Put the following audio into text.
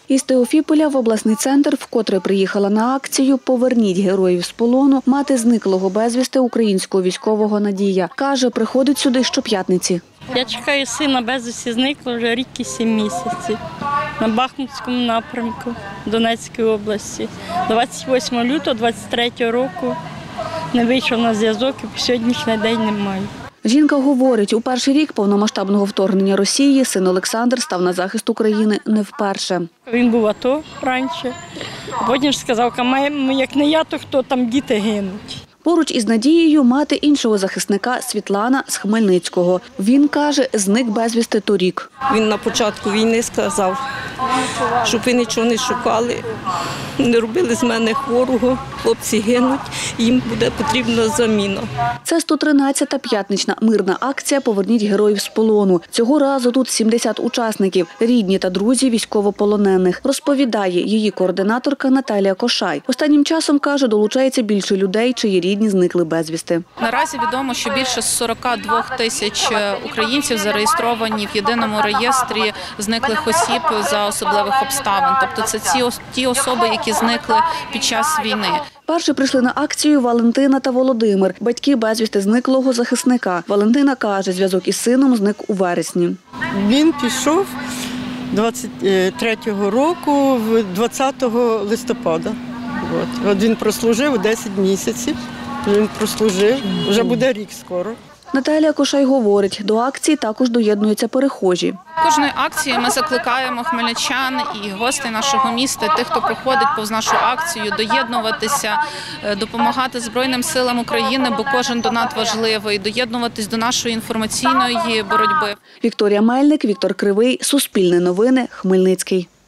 Із Теофіполя в обласний центр вкотре приїхала на акцію «Поверніть героїв з полону» мати зниклого безвісти українського військового Надія. Каже, приходить сюди щоп'ятниці. Я чекаю сина безвісти зниклого вже рік і 7 місяців на Бахмутському напрямку Донецької області. 28 лютого 23 року не вийшов на зв'язок і по сьогоднішній день немає. Жінка говорить, у перший рік повномасштабного вторгнення Росії син Олександр став на захист України не вперше. Він був в АТО раніше, а потім сказав, як не я, то хто там діти гинуть. Поруч із Надією мати іншого захисника Світлана з Хмельницького. Він, каже, зник безвісти торік. Він на початку війни сказав, щоб ви нічого не шукали, не робили з мене хворого, хлопці гинуть, їм буде потрібна заміна. Це 113-та п'ятнична мирна акція «Поверніть героїв з полону». Цього разу тут 70 учасників, рідні та друзі військовополонених, розповідає її координаторка Наталія Кошай. Останнім часом, каже, долучається більше людей, чиї рідні зникли безвісти. Наразі відомо, що більше 42 тисяч українців зареєстровані в єдиному реєстрі зниклих осіб за особливих обставин. Тобто це ті особи, які зникли під час війни. Перші прийшли на акцію Валентина та Володимир, батьки безвісти зниклого захисника. Валентина каже, зв'язок із сином зник у вересні. Він пішов 23-го року, 20 листопада. От він прослужив 10 місяців, він прослужив, вже буде рік скоро. Наталія Кошай говорить, до акції також доєднуються перехожі. Кожної акції ми закликаємо хмельничан і гостей нашого міста, тих, хто проходить повз нашу акцію, доєднуватися, допомагати Збройним силам України, бо кожен донат важливий, доєднуватись до нашої інформаційної боротьби. Вікторія Мельник, Віктор Кривий, Суспільне новини, Хмельницький.